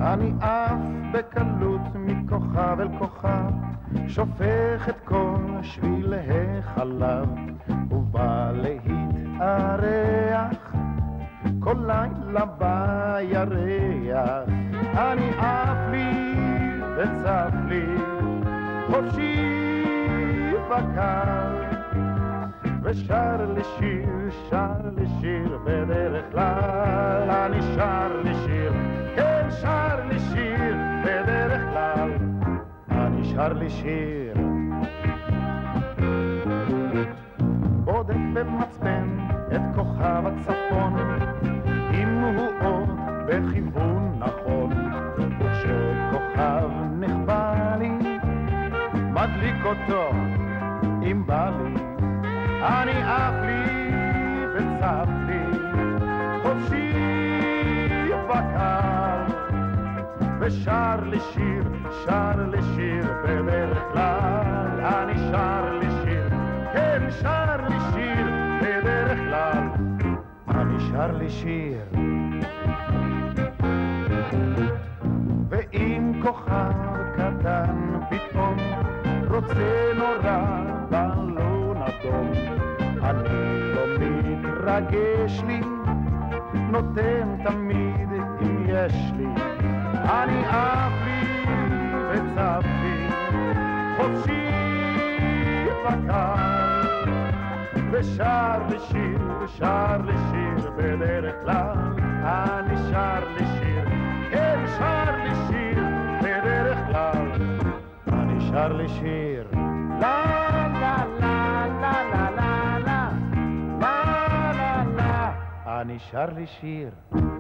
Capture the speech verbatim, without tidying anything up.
אני עף בקלות מכוכב אל כוכב, שופך את כל שבילי חלב, ובא להתארח כל לילה בירח. אני עף לי וצף לי חופשי וקר, ושר לשיר, שר לשיר בדרך כלל. אני שר לשיר, כן שר לשיר בדרך כלל. אני שר לשיר, בודק במצפן את כוכב הצפון, אם הוא עוד בכיוון נכון. וכשכוכב נכבה לי, מדליק אותו אם בא לי. אני עף לי וצף לי חופשי וקר, ושר לשיר, שר לשיר בדרך כלל. אני שר לשיר, כן שר לשיר בדרך כלל. אני שר לשיר. ואם כוכב קטן פתאום רוצה נורא בלון אדום, אני לא מתרגש לי, נותן תמיד אם יש לי. אני עף לי וצף לי חופשי וקר, ושר לשיר, שר לשיר בדרך כלל. אני שר לשיר, כן שר לשיר בדרך כלל. אני שר לשיר, לה לה לה לה לה לה לה לה לה לה. אני שר לשיר.